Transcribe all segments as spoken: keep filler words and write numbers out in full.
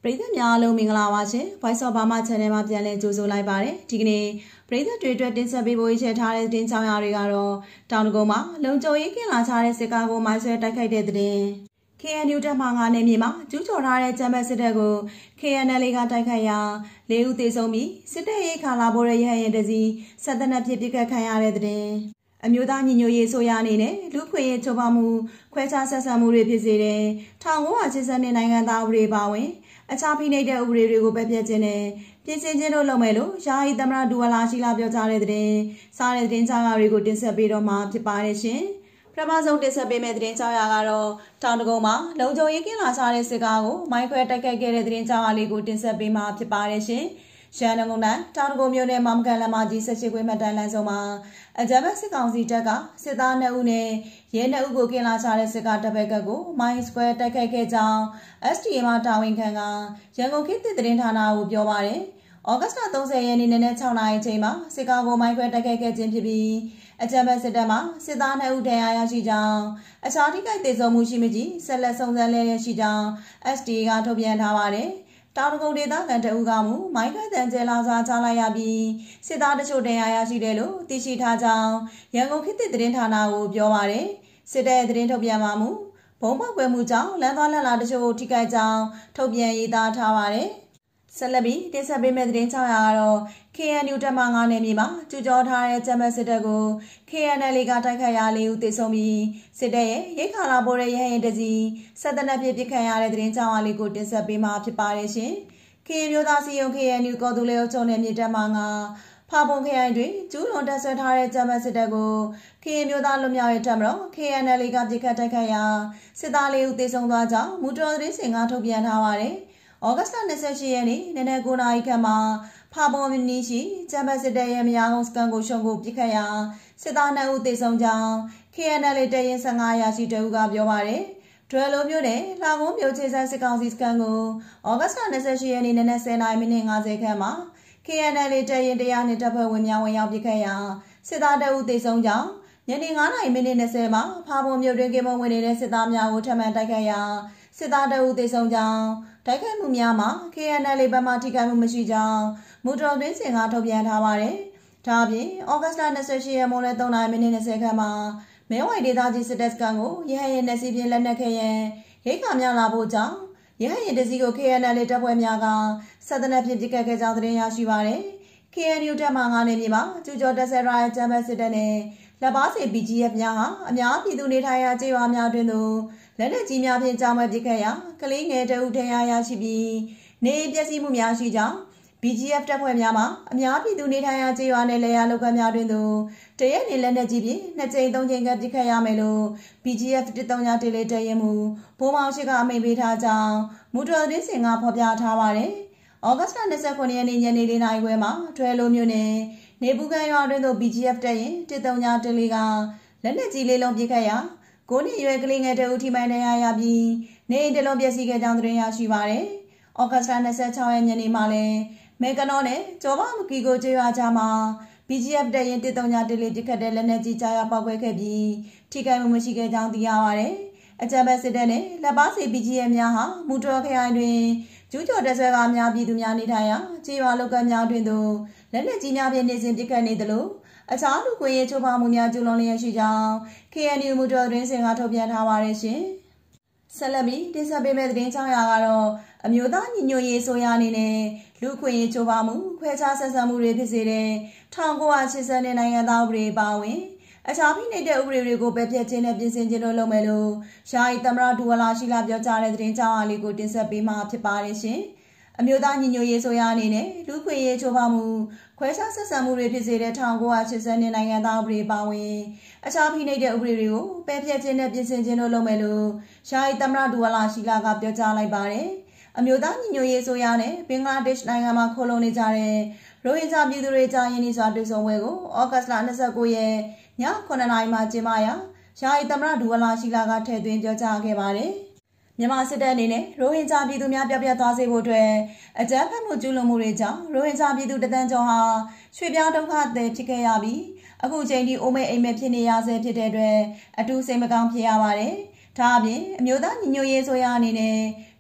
ပရိသတ်များအားလုံးမင်္ဂလာပါရှင် Voice of Burma Channel မှာပြန်လည်ကြိုဆိုလိုက်ပါတယ်ဒီကနေ့ပရိသတ်တွေအတွက်တင်ဆက်ပေးဖို့ရည်ထားတဲ့သတင်းကြောင်းရာတွေကတော့တောင်တကုန်းမှာလုံခြုံရေးကင်းလာချတဲ့စစ်ကားကိုမိုင်းဆွဲတိုက်ခိုက်တဲ့သတင်း K N U တပ်မှငါးနယ်မြေမှာကျူးကျော်ထားတဲ့ဂျမ်ဘတ်စစ်တပ်ကို K N L A ကတိုက်ခိုက်ရာလေးဦးသေဆုံးပြီးစစ်တပ်ရေးခါလာပေါ်တဲ့ရဟရင်တစီဆက်သက်နဲ့ဖြစ်ပစ်ခတ်ခံရတဲ့သတင်းအမျိုးသားညီညွတ်ရေးဆိုရအနေနဲ့လူခွင့်ရေးချိုးဖောက်မှုခွဲခြားဆက်ဆံမှုတွေဖြစ်စေတဲ့၁၉၈၂နိုင်ငံသားဥပဒေပါဝင်အခြားဖိနှိပ်တဲ့ဥပဒေတွေကိုပဲပြည့်ခြင်းနဲ့ပြင်ဆင်ခြင်းတို့လုပ်မယ်လို့ယာယီသမ္မတဒူဝါလာရှိလာပြောကြားတဲ့တဲ့စားတဲ့သတင်းကြားတွေကိုတင်ဆက်ပေးတော့မှာဖြစ်ပါတယ်ရှင်။ပထမဆုံးတင်ဆက်ပေးမယ့်သတင်းကြားရကတော့တောင်တကုန်းမှာလုံခြုံရေးကင်းလာစားတဲ့စစ်ကားကိုမိုင်းခွဲတိုက်ခိုက်ခဲ့တဲ့သတင်းကြားလေးကိုတင်ဆက်ပေးမှာဖြစ်ပါတယ်ရှင်။ရန်ကုန်တိုင်းတောင်တကုန်းမြို့နယ်မမကန်လမ်းမကြီးဆက်ရှိခွေးမှတ်တမ်းလမ်းဆောင်မှာအကြမ်းဖက်စစ်ကောင်စီတပ်ကစစ်သားနှစ်ဦးနဲ့ရဲနှစ်ဦးကိုကင်းလာချတဲ့စစ်ကားတပ်ဘက်ကကိုမိုင်းစကွဲတိုက်ခိုက်ခဲ့ကြောင်း S T A မှာတာဝန်ခံကရန်ကုန်ခေတ်သစ်သတင်းဌာနကိုပြောပါတယ်။ဩဂတ်စ်လ၃၀ရက်နေ့နနက်၆နာရီအချိန်မှာစစ်ကားကိုမိုင်းခွဲတိုက်ခိုက်ခဲ့ခြင်းဖြစ်ပြီးအကြမ်းဖက်စစ်တပ်မှစစ်သားနှစ်ဦးဒဏ်ရာရရှိကြောင်းအခြားထိခိုက်ဒေဆုံးမှုရှိမကြီးဆက်လက်စုံစမ်းလျက်ရှိကြောင်း S T A ကထုတ်ပြန်ထားပါတယ်။တောင်တကုန်းဒေသခံတအုပ်ကမူမိုင်းခွဲတန်ကျဲလာစွာချလိုက်ရပြီးစစ်သားတချို့ဒဏ်ရာရရှိတယ်လို့သိရှိထားကြောင်းရန်ကုန်ခေတ်သစ်သတင်းဌာနကိုပြောပါတယ်။စစ်တပ်သတင်းထုတ်ပြန်မှာမူဘုံပေါက်ကွဲမှုကြောင့်လမ်းသွားလမ်းလာတချို့ထိခိုက်ကြောင်းထုတ်ပြန်ရေးသားထားပါတယ်။ဆက်လက်ပြီးတင်ဆက်ပေးမယ့်သတင်းချောင်းရာကတော့ K N U တပ်မငါးနယ်မြေမှာကျူးကျော်ထားတဲ့ဂျမ်ဘတ်စစ်တပ်ကို K N L A ကတိုက်ခိုက်ရာလေးဦးသေဆုံးပြီးစစ်တပ်ရဲ့ရိတ်ခါလာပေါ်တဲ့ရဟရင်တစီဆက်သက်နဲ့ပြစ်ပစ်ခံရတဲ့သတင်းချောင်းရာလေးကိုတင်ဆက်ပေးမှာဖြစ်ပါတယ်ရှင်။ K N U မျိုးသားစီယုံ K N U ကော်တူလေအုပ်ချုပ်နယ်မြေတပ်မငါးဖာပုံခရိုင်တွင်ကျူးလွန်တပ်ဆွဲထားတဲ့ဂျမ်ဘတ်စစ်တပ်ကို K N U မျိုးသားလွတ်မြောက်ရေးတပ်မတော် K N L A ကပစ်ခတ်တိုက်ခိုက်ရာစစ်သားလေးဦးသေဆုံးသွားကြောင်းမူတော်သတင်းစင်ကထုတ်ပြန်ထားပါတယ်။ဩဂတ်စ်လ၂၈ရက်နေ့နနက်၉နာရီခန့်မှာဖာပုံမနီရှိဂျမ်ဘတ်စစ်တပ်ရဲ့မယားကုန်းစကန်ကိုရှုံကိုပစ်ခတ်ရာစစ်သားနှစ်ဦးသေဆုံးကြောင်း K N L A တပ်ရင်း၁၅ရာရှိတဦးကပြောပါတယ်။ဒွယ်လိုမျိုးနဲ့လာကုန်းမျိုးချေဆိုင်စစ်ကောင်စီစကန်ကိုဩဂတ်စ်လ၂၈ရက်နေ့နနက်၁၀နာရီမိနစ်၅၀ခန့်မှာ K N L A တပ်ရင်းတရားနဲ့တပ်ဖွဲ့ဝင်များဝင်ရောက်ပစ်ခတ်ရာစစ်သားတအုပ်သေဆုံးကြောင်းညနေ၅နာရီမိနစ်၂၀မှာဖာပုံမြို့တွင်ကင်းမဝင်နေတဲ့စစ်သားများကိုထပ်မံတိုက်ခိုက်ရာစစ်သားတအုပ်သေဆုံးကြောင်းတိုက်ခိုက်မှုများမှာ K N L A ဘက်မှထိခိုက်မှုမရှိကြောင်းမူတော်တွင်စင်ကထုတ်ပြန်ထားပါတယ်။ဒါအပြင်ဩဂတ်စ်လ၂၈ရက်မိုးလယ်၃နာရီမိနစ်၂၀ခန့်မှာမဲဝိုင်ဒေသကြီးစစ်တပ်စကန်ကိုရဟရင်နဲ့စီပြင်းလက်နက်ခဲရန်ရိတ်ခါများလာဖို့ကြောင့်ရဟရင်တစီကို K N L A တပ်ဖွဲ့များကဆက်သက်နဲ့ဖြစ်ပစ်ခတ်ခဲ့ကြောင်းသတင်းရရှိပါတယ်။ K N U တပ်မှငါးနယ်မြေမှာကျူးကျော်တပ်ဆဲရာဂျမ်ဘတ်စစ်တပ်နဲ့လက်ပါစီ B G F များဟာအများပြည်သူနေထိုင်ရာကျေးရွာများတွင်သို့လက်နက်ကြီးများဖြင့်ကြောင်းမဲ့ပစ်ခတ်ရာကလေးငယ်တအုပ်ထရာရရှိပြီးနေပျက်စီးမှုများရှိကြောင်း B G F တပ်ဖွဲ့များမှအများပြည်သူနေထိုင်ရာကျေးရွာနယ်လေယာလောက်ကများတွင်သို့တရက်နေလက်နက်ကြီးဖြင့်နှစ်ကြိမ်သုံးကြိမ်ကပစ်ခတ်ရမယ်လို့ B G F တစ်သုံးညတေလေးတရင်မူဘိုးမောင်ရှိကအမိန့်ပေးထားကြောင်းမူတော်သတင်းစင်ကဖော်ပြထားပါတယ်။ဩဂတ်စ်လ၂၉ရက်နေ့ညနေ၄နာရီခွဲမှာထွဲလိုမျိုးနဲ့နေပူကန်ရွာတွင်သို့ B G F တပ်ရင်တစ်သုံးညတေလေးကလက်နက်ကြီးလေးလုံးပစ်ခတ်ရာကိုနှစ်ရွယ်ကလေးငယ်တအုပ်ထိမိုင်းတရားရပြီးနေအိမ်တလုံးပျက်စီးခဲ့ကြောင်းသတင်းရရှိပါတယ်။ဩဂတ်စ်လ၂၆ရက်ညနေမှာလည်းမေကနောနဲ့ကျော်မမကီကိုကျေးရွာကြားမှာ B G F တပ်ရင်တစ်သုံးညတေလေးပစ်ခတ်တဲ့လက်နက်ကြီးကြားရောက်ပောက်ကွဲခဲ့ပြီးထိခိုက်မှုမရှိခဲ့ကြောင်းသိရပါတယ်။အကြမ်းဖက်စစ်တပ်နဲ့လက်ပါစီ B G F များဟာမူတော်ခရိုင်တွင်ကျူးကျော်တပ်ဆွဲကားများပြည်သူများနေထိုင်ရာကျေးရွာလောက်ကများတွင်သို့လက်နက်ကြီးများဖြင့်နေစဉ်ပစ်ခတ်နေသလိုအခြားလူခွင့်ရေးချိုးဖောက်မှုများကျူးလွန်လျက်ရှိကြောင်း K N U မူတော်တွင်စင်ကထုတ်ပြန်ထားပါတယ်ရှင်။ဆက်လက်ပြီးတင်ဆက်ပေးမယ့်သတင်းချောင်းရာကတော့အမျိုးသားညီညွတ်ရေးဆိုရအနေနဲ့လူခွင့်ရေးချိုးဖောက်မှုခွဲခြားဆက်ဆံမှုတွေဖြစ်စေတဲ့၁၉၈၂နိုင်ငံသားဥပဒေပါဝင်အခြားဖိနှိပ်တဲ့ဥပဒေတွေကိုပဲပြည့်ချင်းနဲ့ပြင်ဆင်ခြင်းတို့လုပ်မယ်လို့ယာယီသမ္မတဒူဝါလာရှိလာပြောကြားတဲ့သတင်းချောင်းအားလေးကိုတင်ဆက်ပေးမှာဖြစ်ပါတယ်ရှင်။အမျိုးသားညီညွတ်ရေးဆိုရအနေနဲ့လူခွင့်ရေးချိုးဖောက်မှုခွဲခြားဆက်ဆံမှုတွေဖြစ်စေတဲ့၁၉၈၂နိုင်ငံသားဥပဒေပါဝင်အခြားဖိနှိပ်တဲ့ဥပဒေတွေကိုပဲပြည့်ချင်းနဲ့ပြင်ဆင်ခြင်းတို့လုပ်မယ်လို့ယာယီသမ္မတဒူဝါလာရှိလာကပြောကြားလိုက်ပါတယ်။အမျိုးသားညီညွတ်ရေးဆိုရနဲ့ဘင်္ဂလားဒေ့ရှ်နိုင်ငံမှာခိုလုံနေကြတဲ့ရိုဟင်ဂျာပြည်သူတွေကြားရင်းနှီးစွာတွေ့ဆုံပွဲကိုဩဂတ်စ်လ၂၉ရက်ညခုနှစ်နာရီမှာကျင်းပရာယာယီသမ္မတဒူဝါလာရှိလာကထည့်သွင်းပြောကြားခဲ့ပါတယ်။မြန်မာစစ်တပ်အနေနဲ့ရိုဟင်ဂျာပြည်သူများပြောက်ပြတ်သွားစေဖို့အတွက်အကြမ်းဖက်မှုကျူးလွန်မှုတွေကြောင့်ရိုဟင်ဂျာပြည်သူတသန်းကျော်ဟာရွှေ့ပြောင်းဒုက္ခသည်ဖြစ်ခဲ့ရပြီးအခုချိန်ထိအိုးမဲအိမ်မဲဖြစ်နေရဆဲဖြစ်တဲ့အတွက်အထူးစိတ်မကောင်းဖြစ်ရပါတယ်။ဒါအပြင်အမျိုးသားညီညွတ်ရေးဆိုရအနေနဲ့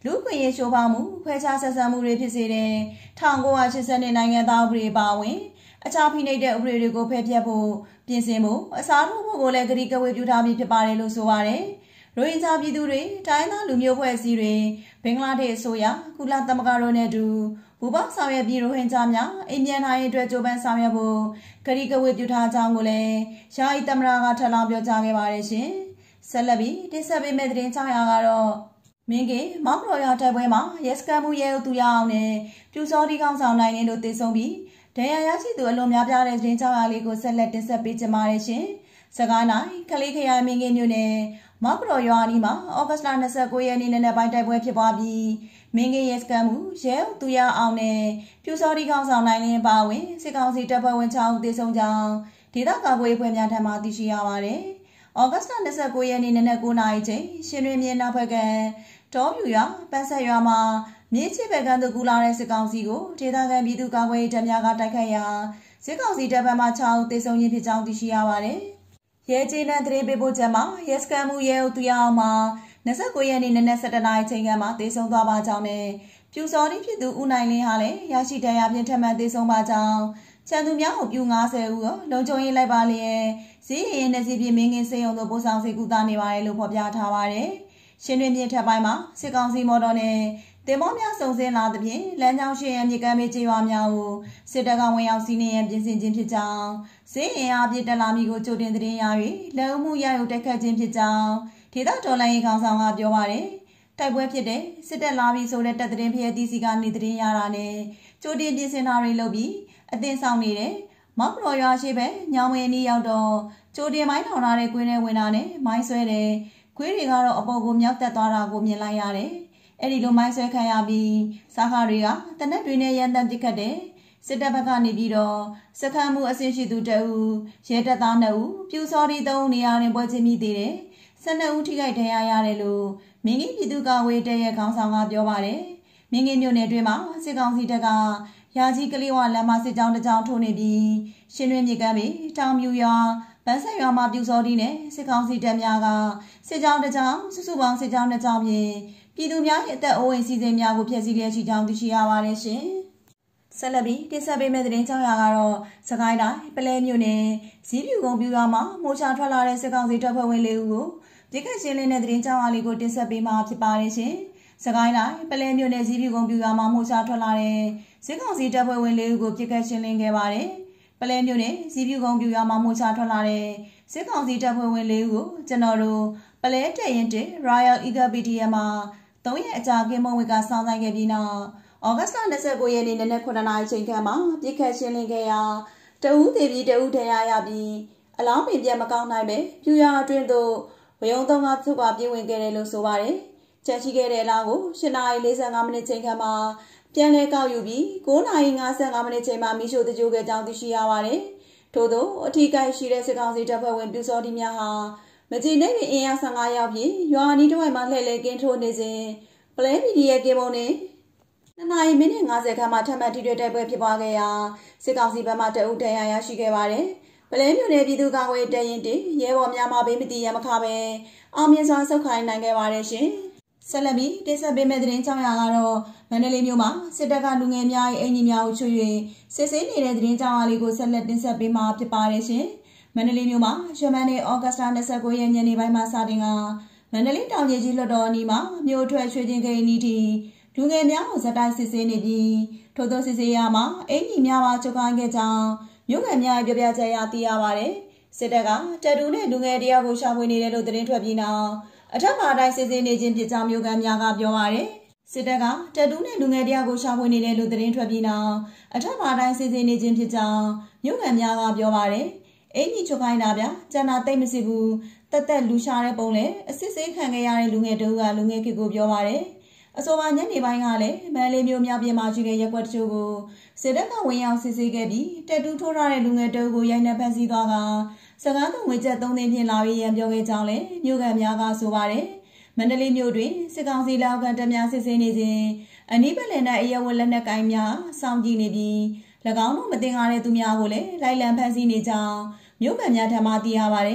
လူခွင့်ရေးရှိုးဖောက်မှုခွဲခြားဆက်ဆံမှုတွေဖြစ်စေတဲ့၁၉၈၀နိုင်ငံသားဥပဒေပါဝင်အခြားဖိနှိပ်တဲ့ဥပဒေတွေကိုဖယ်ဖျက်ဖို့ပြင်ဆင်ဖို့အစားထိုးဖို့ကိုလည်းကတိကဝေပြုထားပြီးဖြစ်ပါတယ်လို့ဆိုပါတယ်။ရိုဟင်ဂျာပြည်သူတွေတိုင်းသားလူမျိုးဖွဲ့စည်းတွေဘင်္ဂလားဒေ့ရှ်အစိုးရကုလသမဂ္ဂတို့နဲ့အတူပူးပေါင်းဆောင်ရွက်ပြီးရိုဟင်ဂျာများအိမ်ပြန်နိုင်ရေးအတွက်ကြိုးပမ်းဆောင်ရွက်ဖို့ကတိကဝေပြုထားကြောင်းကိုလည်းယာယီသမ္မတကထပ်လောင်းပြောကြားခဲ့ပါတယ်ရှင်။ဆက်လက်ပြီးတင်ဆက်ပေးမယ့်သတင်းကြောင်းရာကတော့မင်းကမောက်ရော်ရတိုက်ပွဲမှာရဲစခန်းမှုရဲအုပ်သူရအောင်နဲ့ပြူစောတိကောင်းဆောင်နိုင်ရင်တို့တည်ဆုံပြီးဒဏ်ရာရရှိသူအလွန်များပြားတဲ့သတင်းကြောင်းရာလေးကိုဆက်လက်တင်ဆက်ပေးကြပါရရှင်။စကိုင်းတိုင်းကလေးခရိုင်မင်းကမြို့နယ်မောက်ရော်ရွာနီမှာဩဂတ်စ်လ၂၉ရက်နေ့နဲ့ပိုင်းတိုက်ပွဲဖြစ်ပွားပြီးမင်းကရဲစခန်းမှုရဲအုပ်သူရအောင်နဲ့ပြူစောတိကောင်းဆောင်နိုင်ရင်ပါဝင်စစ်ကောင်စီတပ်ဖွဲ့ဝင်၆ဦးတည်ဆုံကြောင်းဒေသကာကွယ်ရေးဖွဲ့များထံမှသိရှိရပါတယ်။ဩဂတ်စ်လ၂၉ရက်နေ့နနက်၉နာရီချိန်ရှင်တွင်မြေနောက်ဘက်ကတောပြူရွာပန်းဆက်ရွာမှာမြေချစ်ဘက်ကန်းသူကူလာတဲ့စစ်ကောင်စီကိုဒေသခံပြည်သူကာကွယ်ရေးတပ်များကတိုက်ခိုက်ရာစစ်ကောင်စီတပ်ဖက်မှ၆ဦးသေဆုံးခြင်းဖြစ်ကြောင်းသိရှိရပါတယ်။ရဲကျေးနန်းသတင်းပေးပို့ချက်မှာရဲစခန်းမှုရဲအုပ်သူရအောင်မှာ၂၉ရက်နေ့နနက်၁၁နာရီချိန်ကမှသေဆုံးသွားပါကြောင်းနဲ့ပြူစောတိဖြစ်သူဦးနိုင်လင်းဟာလည်းရရှိတရားဖြင့်ထပ်မံသေဆုံးပါကြောင်းချန်သူများကိုပြူ၅၀ဦးကိုလုံခြုံရေးလိုက်ပါလျက်ဈေးရင်နဲ့စီပြင်းမင်းငင်းစေယုံတို့ပို့ဆောင်စေကူတာနေပါတယ်လို့ဖော်ပြထားပါတယ်။ရှင်တွင်မြေထပ်ပိုင်းမှာစစ်ကောင်စီမော်တော်နဲ့တင်မောများစုံစင်းလာသဖြင့်လမ်းကြောင်းရှိရန်မြေကမ်းမေးကျေးရွာများကိုစစ်တပ်ကဝင်ရောက်စီးနင်းရန်ပြင်ဆင်ခြင်းဖြစ်ကြောင်းဈေးရင်အားပြည့်တက်လာမီကိုကြိုတင်သတင်းရ၍လက်အမှုရယူတက်ခတ်ခြင်းဖြစ်ကြောင်းဒေသတော်လှန်ရေးခေါင်းဆောင်ကပြောပါတယ်။တိုက်ပွဲဖြစ်တဲ့စစ်တပ်လာပြီးဆိုတဲ့တပ်သတင်းဖျက်တီးစီကနေသတင်းရတာနဲ့ကြိုတင်ပြင်ဆင်တာတွေလုပ်ပြီးအသင်းဆောင်နေတဲ့မောက်ရော်ရွာရှိဘက်ညောင်ဝင်းနီးရောက်တော့ကြိုတင်မိုင်းထောင်ထားတဲ့ကွင်းထဲဝင်တာနဲ့မိုင်းဆွဲတယ်ခွေးတွေကတော့အပေါ်ကိုမြောက်တက်သွားတာကိုမြင်လိုက်ရတယ်။အဲ့ဒီလိုမိုင်းဆွဲခံရပြီးစားခါတွေကတနက်တွေနဲ့ရန်တမ်းပစ်ခတ်တယ်စစ်တပ်ဘက်ကနေပြီးတော့စခန်းမှုအဆင့်ရှိသူတအူရဲတပ်သားနှစ်ဦးပြူစောတိသုံးနေရာတွင်ပွဲချင်းမိသေးတယ်ဆယ်နှစ်ဦးထိခိုက်ဒဏ်ရာရတယ်လို့မင်းကြီးပြည်သူ့ကာကွယ်တပ်ရဲ့ခေါင်းဆောင်ကပြောပါတယ်။မင်းကြီးမြို့နယ်တွင်မှာစစ်ကောင်စီတပ်ကရာကြီးကလေးဝလမ်းမစစ်ကြောင်းတစ်ကြောင်းထိုးနေပြီးရှင်တွင်မြေကမ်းပြီးတောင်မြူရွာဗန်းဆက်ရွာမှာပြူစောတိနဲ့စစ်ကောင်စီတပ်များကစစ်ကြောင်းတစ်ကြောင်းစုစုပေါင်းစစ်ကြောင်းတစ်ကြောင်းဖြင့်ပြည်သူများရဲ့အသက်အိုးအိမ်စီစဉ်များကိုဖျက်ဆီးလျက်ရှိကြောင်းသိရှိရပါတယ်ရှင်။ဆက်လက်ပြီးတင်ဆက်ပေးမယ့်သတင်းကြောင်းရာကတော့စကိုင်းတိုင်းပလဲမြို့နယ်ဇီးပြူကုန်းပြူရွာမှာမိုးချထွက်လာတဲ့စစ်ကောင်စီတပ်ဖွဲ့ဝင်လေးဦးကိုဒီကရှင်းလင်းတဲ့သတင်းကြောင်းအားလေးကိုတင်ဆက်ပေးမှာဖြစ်ပါတယ်ရှင်။စကိုင်းတိုင်းပလဲမြို့နယ်ဇီးပြူကုန်းပြူရွာမှာမိုးချထွက်လာတဲ့စစ်ကောင်စီတပ်ဖွဲ့ဝင်လေးဦးကိုပြစ်ခတ်ရှင်းလင်းခဲ့ပါတယ်။ပလဲမြို့နယ်ဇီးပြူကုန်းပြူရွာမှာမိုးချထွက်လာတဲ့စစ်ကောင်စီတပ်ဖွဲ့ဝင်လေးဦးကိုကျွန်တော်တို့ပလဲတဲ့ရင်တဲ့ Royal Eagle ပီ တီ အမ် မှာသုံးရက်အကြာကင်းမုံဝေကစောင့်ဆိုင်ခဲ့ပြီးနောက်ဩဂတ်စ်လ၂၉ရက်နေ့နနက်9နာရီချိန်ခန့်မှာပြစ်ခတ်ရှင်းလင်းခဲ့ရာတအူးသေးပြီးတအူးထရရပြီးအလောင်းပင်ပြတ်မကောင်းနိုင်ပဲပြူရွာအတွင်းသို့ဝယုံသုံးကသူ့ကပြေးဝင်ခဲ့တယ်လို့ဆိုပါတယ်။ကြံရှိခဲ့တဲ့အလောင်းကို၈နာရီ၄၅မိနစ်ချိန်ခန့်မှာပြန်လည်ကောက်ယူပြီး၉နာရီ၅၅မိနစ်ချိန်မှာမိရှို့တကြိုခဲ့ကြောင်းသိရှိရပါတယ်။ထို့သောအထီးကိုက်ရှိတဲ့စစ်ကောင်စီတပ်ဖွဲ့ဝင်ပြူစောတိများဟာမကြည်နေပင်အင်အား၁၅ရောက်ဖြင့်ရွာနီးတစ်ဝိုက်မှာလှည့်လည်ကင်းထိုးနေစဉ်ပလဲမီဒီရဲ့ကင်းမုံနဲ့နှစ်နာရီမိနစ်၅၀ခန့်မှထပ်မံထိတွေ့တိုက်ပွဲဖြစ်ပွားခဲ့ရာစစ်ကောင်စီဘက်မှတအုပ်တရရရှိခဲ့ပါတယ်။ပလဲမြို့နယ်ပြည်သူ့ကာကွယ်တပ်ရင်းတင်ရဲဘော်များမှဘေးမတီရမခပဲအောင်မြင်စွာဆုတ်ခိုင်းနိုင်ခဲ့ပါတယ်ရှင်။ဆက်လက်ပြီးတင်ဆက်ပေးမယ့်သတင်းကြောင်းရာကတော့မန္တလေးမြို့မှာစစ်တပ်ကလူငယ်များရဲ့အင်ဂျင်များကိုချွေ၍စစ်ဆေးနေတဲ့သတင်းကြောင်းအားလေးကိုဆက်လက်တင်ဆက်ပေးမှာဖြစ်ပါတယ်ရှင်။မန္တလေးမြို့မှာရမန်နေ့ဩဂတ်စ်လ၂၉ရက်ညနေပိုင်းမှာစတင်ကမန္တလေးတောင်ကြီးကြီးလွှတ်တော်အနီးမှာမြို့ထွက်ရွှေချင်းခိန်နီးတီလူငယ်များကိုဇက်တိုက်စစ်ဆေးနေပြီးထို့သောစစ်ဆေးရမှာအင်ကြီးများပါချုပ်ခိုင်းခဲ့ကြောင်းမြို့ငယ်များရဲ့ပြောပြချက်အရသိရပါတယ်။စစ်တပ်ကတပ်တူနဲ့လူငယ်တယောက်ကိုရှာဖွေနေတယ်လို့သတင်းထွက်ပြီးနောက်အထက်မှာတိုင်းစစ်ဆေးနေခြင်းဖြစ်ကြောင်းမြို့ငယ်များကပြောပါတယ်။စစ်တပ်ကတပ်တူနဲ့လူငယ်တယောက်ကိုရှာဖွေနေတယ်လို့သတင်းထွက်ပြီးနောက်အထက်မှာတိုင်းစစ်ဆေးနေခြင်းဖြစ်ကြောင်းမြို့ငယ်များကပြောပါတယ်။အင်ကြီးချုပ်ခိုင်းတာဗျာကျန်တာတိတ်မစစ်ဘူးတက်တက်လူရှာတဲ့ပုံနဲ့အစစ်ဆေးခံခဲ့ရတဲ့လူငယ်တူကလူငယ်ခေကိုပြောပါတယ်။အဆိုပါညနေပိုင်းကလည်းမန္တလေးမြို့မြောက်ပြင်မှာရှိတဲ့ရက်ကွက်တချို့ကိုစစ်တပ်ကဝင်ရောက်စစ်ဆေးခဲ့ပြီးတက်တူးထိုးထားတဲ့လူငယ်တူကိုရိုက်နှက်ဖမ်းဆီးသွားကစကားသူငွေကျပ်သုံးသိန်းဖြင့်လာပြီးရန်ပြောခဲ့ကြောင်းလည်းမြို့ကန်များကဆိုပါတယ်။မန္တလေးမြို့တွင်စစ်ကောင်စီလက်အောက်ခံတပ်များစစ်ဆေးနေစဉ်အနီးပတ်လည်၌အရက်ဝက်လက်နက်ကိုင်းများစောင့်ကြည့်နေပြီး၎င်းတို့မတင်ကားတဲ့သူများကိုလည်းလိုက်လံဖမ်းဆီးနေကြောင်းမြို့ကန်များထံမှသိရပါတယ်။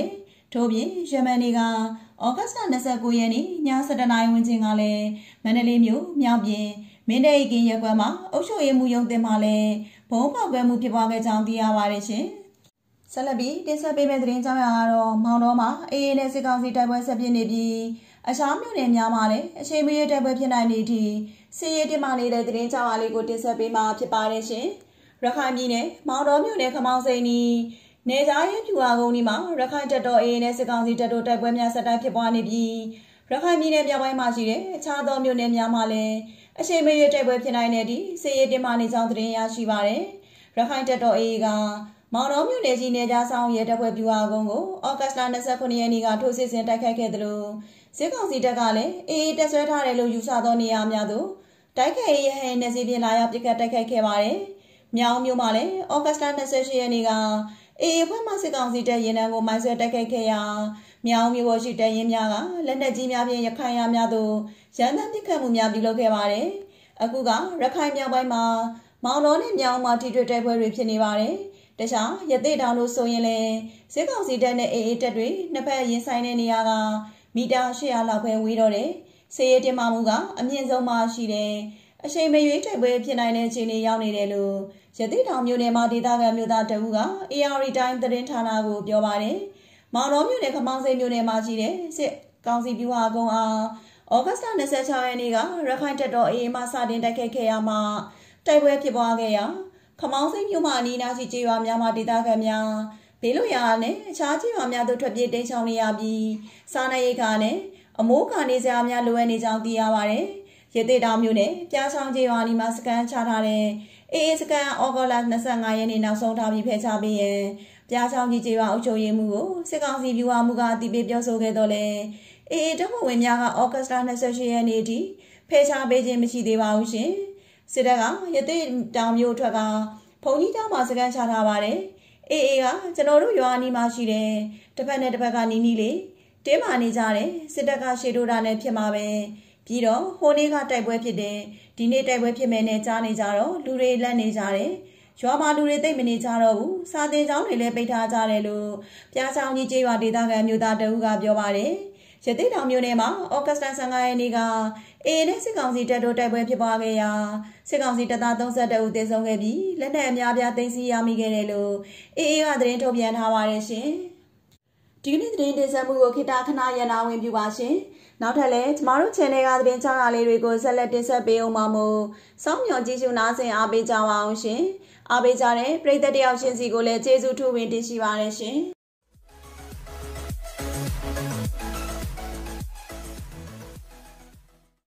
ထို့ပြင်ယမန်နေ့ကဩဂတ်စ်လ၂၉ရက်နေ့ည၁၁နာရီဝန်းကျင်ကလည်းမန္တလေးမြို့မြောက်ပြင်မင်းတပ်ကင်းရပ်ကွက်မှာအုပ်ချုပ်ရေးမှူးရုံးတင်မှလည်းဘုံပေါက်ကွဲမှုဖြစ်ပွားခဲ့ကြောင်းသိရပါတယ်ရှင်။ဆက်လက်ပြီးတင်ဆက်ပေးမယ့်သတင်းကြောင်းရာကတော့မောင်တော်မှာအေးအေးနဲ့စစ်ကောင်စီတိုက်ပွဲဆက်ပြင်းနေပြီးအခြားမြို့နယ်များမှာလည်းအချိန်မရွေးတိုက်ပွဲဖြစ်နိုင်နေသည့်စစ်ရေးတင်မှနေတဲ့သတင်းကြောင်းရာလေးကိုတင်ဆက်ပေးမှာဖြစ်ပါတယ်ရှင်။ရခိုင်ပြည်နယ်မောင်တော်မြို့နယ်ခမောင်းစိန်နီနေကြားရဲဖြူဟာကုန်းဒီမှာရခိုင်တပ်တော်အေးအေးနဲ့စစ်ကောင်စီတပ်တို့တိုက်ပွဲများဆက်တိုက်ဖြစ်ပွားနေပြီးရခိုင်ပြည်နယ်မြောက်ပိုင်းမှာရှိတဲ့အခြားသောမြို့နယ်များမှာလည်းအချိန်မရွေးတိုက်ပွဲဖြစ်နိုင်တဲ့ဒီစစ်ရေးတင်မှနေကြောင်းသတင်းရရှိပါတယ်။ရခိုင်တပ်တော်အေးအေးကမောင်တော်မြို့နယ်ကြီးနေကြားဆောင်ရဲတပ်ဖွဲ့ဖြူဟာကုန်းကိုဩဂတ်စ်လ၂၉ရက်နေ့ကထိုးစစ်ဆင်တိုက်ခိုက်ခဲ့သလိုစစ်ကောင်စီတပ်ကလည်းအေးအေးတပ်ဆွဲထားတယ်လို့ယူဆသောနေရာများသို့တိုက်ခိုက်ရေးဟဲ့နေစီပြင်လာရောက်ပစ်ခတ်တိုက်ခိုက်ခဲ့ပါတယ်။မြောင်မြို့မှာလည်းဩဂတ်စ်လ၂၈ရက်နေ့ကအေးအေးဖွဲ့မှစစ်ကောင်စီတပ်ရင်တန်းကိုမိုင်းဆွဲတိုက်ခိုက်ခဲ့ရာမြောင်မြို့ပေါ်ရှိတပ်ရင်းများကလက်နက်ကြီးများဖြင့်ရခိုင်ရများသို့ရန်တမ်းပစ်ခတ်မှုများပြုလုပ်ခဲ့ပါတယ်။အခုကရခိုင်မြောက်ပိုင်းမှာမောင်တော်နဲ့မြောင်မှာထိတွေ့တိုက်ပွဲတွေဖြစ်နေပါတယ်။တခြားရသေးတောင်တို့ဆိုရင်လည်းစစ်ကောင်စီတပ်နဲ့အေးအေးတပ်တွေနှစ်ဖက်ရင်ဆိုင်တဲ့နေရာကမီတာ၈၀၀လောက်ပဲဝေးတော့တယ်။စစ်ရေးတင်မှမှုကအမြင့်ဆုံးမှရှိတယ်။အချိန်မရွေးတိုက်ပွဲဖြစ်နိုင်တဲ့အခြေအနေရောက်နေတယ်လို့ရသေးတောင်မြို့နယ်မှာဒေသခံမြို့သားတအုပ်က အေးအာရီတိုင်းသတင်းဌာနကိုပြောပါတယ်။မောင်တော်မြို့နယ်ခမောင်းစိန်မြို့နယ်မှာရှိတဲ့စစ်ကောင်စီဗျူဟာကုန်းအားဩဂတ်စ်လ၂၆ရက်နေ့ကရခိုင်တပ်တော်အေးအေးမှစတင်တိုက်ခိုက်ခဲ့ရမှတိုက်ပွဲဖြစ်ပွားခဲ့ရာခမောင်းစိန်မြို့မှာအနီးနားရှိကျေးရွာများမှာဒေသခံများဘေးလွတ်ရာနဲ့အခြားကျေးရွာများသို့ထွက်ပြေးတိမ်းရှောင်နေရပြီးစားနပ်ရိက္ခာနဲ့အမိုးကာနေစရာများလိုအပ်နေကြောင်းသိရပါတယ်။ရသေးတောင်မြို့နယ်ပြားချောင်းကျေးရွာနီမှာစကန်ချထားတဲ့အေးအေးစကန်ဩဂတ်လ၂၅ရက်နေ့နောက်ဆုံးထားပြီးဖယ်ချပေးရန်ပြားချောင်းကြီးကျေးရွာအုပ်ချုပ်ရေးမှူးကိုစစ်ကောင်စီဗျူဟာမှူးကအတည်ပြုပြောဆိုခဲ့တော့လေအေးအေးတပ်ဖွဲ့ဝင်များကဩဂတ်လ၂၈ရက်နေ့ထိဖယ်ချပေးခြင်းမရှိသေးပါဘူးရှင်။စစ်တပ်ကရသေးတောင်မြို့ထွက်ကဖုန်ကြီးကျောင်းမှာစကန်ချထားပါတယ်။အေးအေးကကျွန်တော်တို့ရွာနီးမှာရှိတယ်တစ်ဖက်နဲ့တစ်ဖက်ကနီးနီးလေးတင်းမာနေကြတယ်စစ်တပ်ကရှေ့တိုးတာနဲ့ဖြစ်မှာပဲပြီးတော့ဟိုနေ့ကတိုက်ပွဲဖြစ်တယ်ဒီနေ့တိုက်ပွဲဖြစ်မယ်နဲ့ကြားနေကြတော့လူတွေလက်နေကြတယ်ရွာမှာလူတွေသိမ့်မနေကြတော့ဘူးစာတင်ကျောင်းတွေလည်းပိတ်ထားကြတယ်လို့ပြားချောင်းကြီးကျေးရွာဒေသခံမျိုးသားတအုပ်ကပြောပါတယ်ရသေးတောင်မြို့နယ်မှာဩဂတ်စ်လ၂၅ရက်နေ့ကအေးနဲ့စစ်ကောင်စီတပ်တို့တိုက်ပွဲဖြစ်ပွားခဲ့ရာစစ်ကောင်စီတပ်သား၃၁ဦးသေဆုံးခဲ့ပြီးလက်နက်အများပြားသိမ်းဆည်းရမိခဲ့တယ်လို့အေးအေးကသတင်းထုတ်ပြန်ထားပါတယ်ရှင်။ဒီနေ့သတင်းတင်ဆက်မှုကိုခေတ္တခဏရနာဝင်ပြုပါရှင်။နောက်ထပ်လည်းကျမတို့ channel ကသတင်းချားရာလေးတွေကိုဆက်လက်တင်ဆက်ပေးအောင်ပါမို့စောင့်မျှော်ကြည့်ရှုနားဆင်အားပေးကြပါအောင်ရှင်။အားပေးကြတဲ့ပရိသတ်တယောက်ချင်းစီကိုလည်းကျေးဇူးထူးပင်တင်ရှိပါတယ်ရှင်။